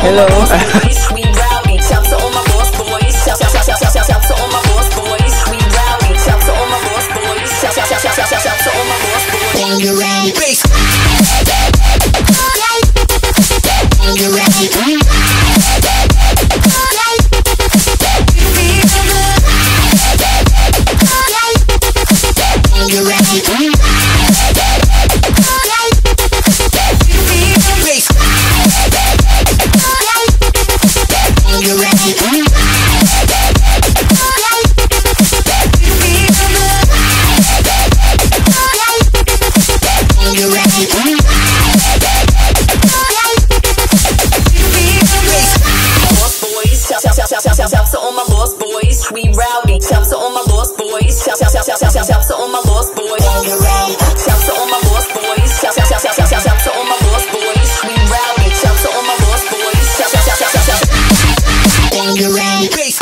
Hello. We rowdy. Shout to all my boss boys. Shout to all my boss boys. We rowdy. Shout to all my boss boys. Shout to all my boss boys. When you're ready, bass. When you're ready, when you're ready, shout to all my boss boys, we rowdy. Shout to all my boss boys. Shout to all my boss boys. Shout to all my boss boys. Shout to all my boss boys, we rowdy. Shout to all my boss boys. Shout. when you're ready, bass.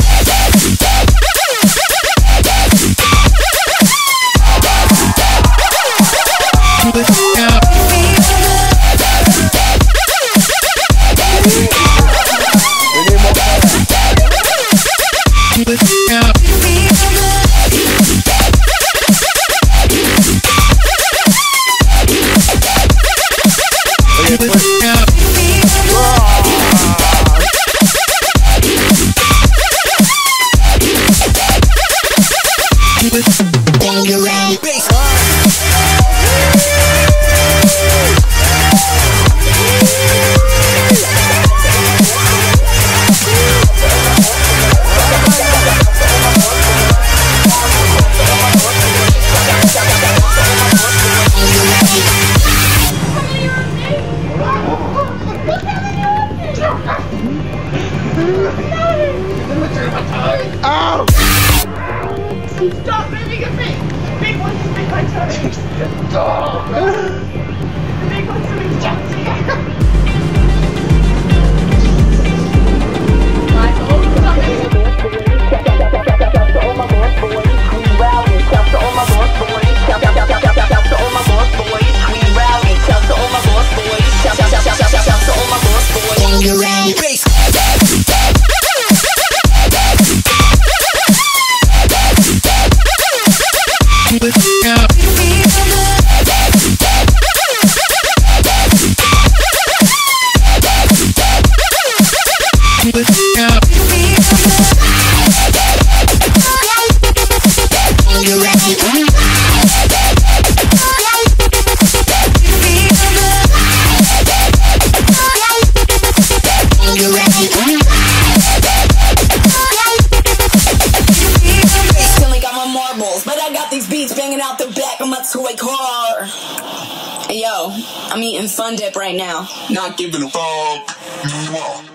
When you're ready, bass. Ow! Stop moving your feet! Big ones to make my toes! Stop! The big ones to make Jackson! When you're ready, bass. But I got these beats banging out the back of my toy car. Hey, yo, I'm eating Fun Dip right now. Not giving a fuck.